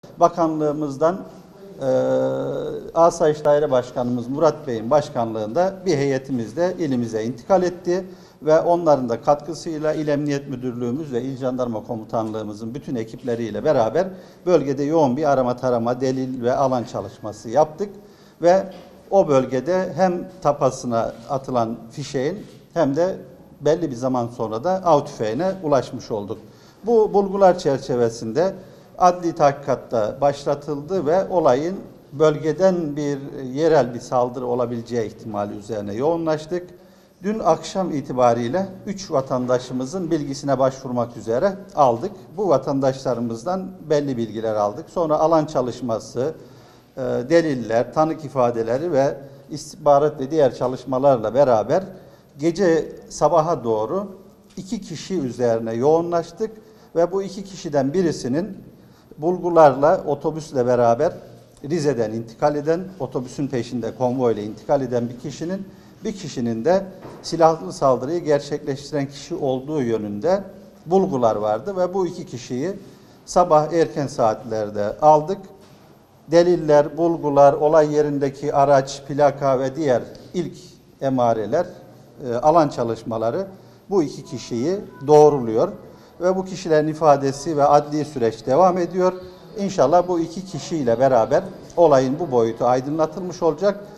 Bakanlığımızdan Asayiş Daire Başkanımız Murat Bey'in başkanlığında bir heyetimiz de ilimize intikal etti ve onların da katkısıyla İl Emniyet Müdürlüğümüz ve İl Jandarma Komutanlığımızın bütün ekipleriyle beraber bölgede yoğun bir arama tarama, delil ve alan çalışması yaptık ve o bölgede hem tapasına atılan fişeğin hem de belli bir zaman sonra da av tüfeğine ulaşmış olduk. Bu bulgular çerçevesinde adli tahkikatta başlatıldı ve olayın bölgeden yerel bir saldırı olabileceği ihtimali üzerine yoğunlaştık. Dün akşam itibariyle 3 vatandaşımızın bilgisine başvurmak üzere aldık. Bu vatandaşlarımızdan belli bilgiler aldık. Sonra alan çalışması, deliller, tanık ifadeleri ve istihbarat ve diğer çalışmalarla beraber gece sabaha doğru 2 kişi üzerine yoğunlaştık ve bu 2 kişiden birisinin bulgularla otobüsle beraber Rize'den intikal eden, otobüsün peşinde konvoyla intikal eden bir kişinin de silahlı saldırıyı gerçekleştiren kişi olduğu yönünde bulgular vardı ve bu 2 kişiyi sabah erken saatlerde aldık. Deliller, bulgular, olay yerindeki araç, plaka ve diğer ilk emareler, alan çalışmaları bu 2 kişiyi doğruluyor ve bu kişilerin ifadesi ve adli süreç devam ediyor. İnşallah bu 2 kişiyle beraber olayın bu boyutu aydınlatılmış olacak.